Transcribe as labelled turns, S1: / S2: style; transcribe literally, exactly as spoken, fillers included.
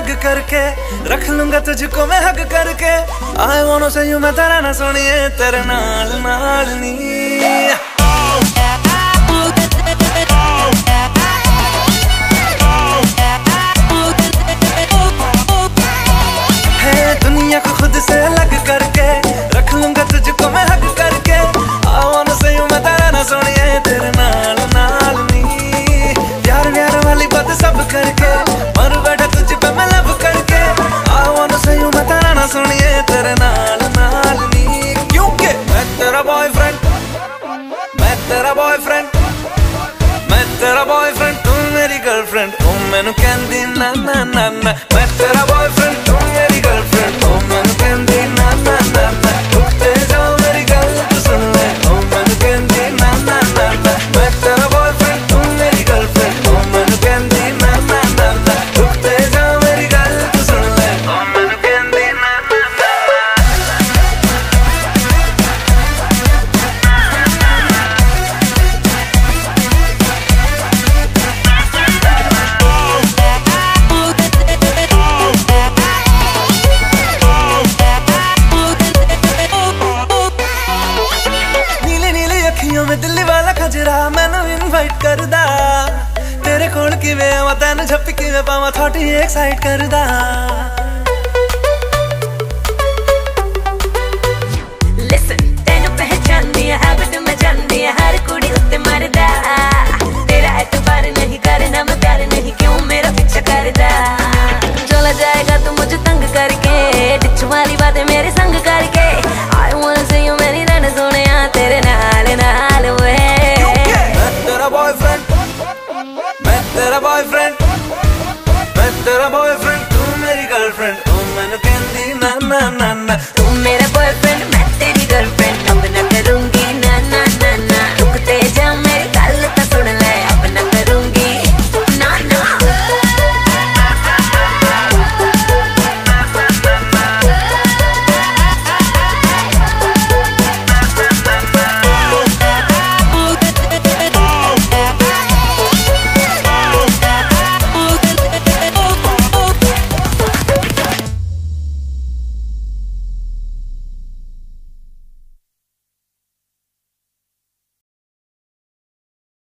S1: हग करके रख लूंगा तुझको मैं हग करके। आई वांट से यू मैं तेरा ना सुनिए तेरे नाल नाल नी। है दुनिया को खुद से अलग करके रख लूंगा तुझको मैं हग करके। आई वांट से यू मैं तेरा ना सुनिए तेरे नाल नाल नी। प्यार प्यार वाली बात सब करके मर बैठा तुझ पे मैं लब करके। आई वांट से यू मैं तेरा ना सुनिए तेरे नाल नाल नी। क्योंकि मैं तेरा बॉयफ्रेंड मैं तेरा बॉयफ्रेंड मैं तेरा बॉयफ्रेंड तू मेरी गर्लफ्रेंड। ओ मैनू कहंदी ना ना ना ना। मैं तेरा बॉयफ्रेंड तू मेरी गर्लफ्रेंड। ओ मैनू कहंदी ना ना ना ना। रुकते जाओ मेरी गल तू सुन ले। ओ मैनू कहंदी ना ना ना ना। मैं तेरा बॉयफ्रेंड तू मेरी गर्लफ्रेंड। ओ मैनू कहंदी ना ना ना ना। रुकते जाओ मेरी गल तू सुन ले। ओ मैनू कहंदी ना ना ना। में दिल्ली वाला खजरा मैनू इनवाइट करदा। तेरे कोल किवें आवां तैनू झप्पी किवें पावां थोड़ी एक्साइट करदा।
S2: लिसन तैनू पहचानदी है हैबिट मैं जानदी है हर कुड़ी उत्ते मरदा। तेरा एतबार नहीं करना मैं प्यार नहीं क्यों मेरा पीछा करदा। चला जाएगा तू मुझे तंग करके डिच वाली बातें मेरे संग करके। आई वांट से यू मेरी रन सोनिया तेरे नाल नाल।
S1: मैं तेरा बॉयफ्रेंड मैं तेरा बॉयफ्रेंड तू मेरी गर्लफ्रेंड। ओ मैनू कहंदी ना ना ना।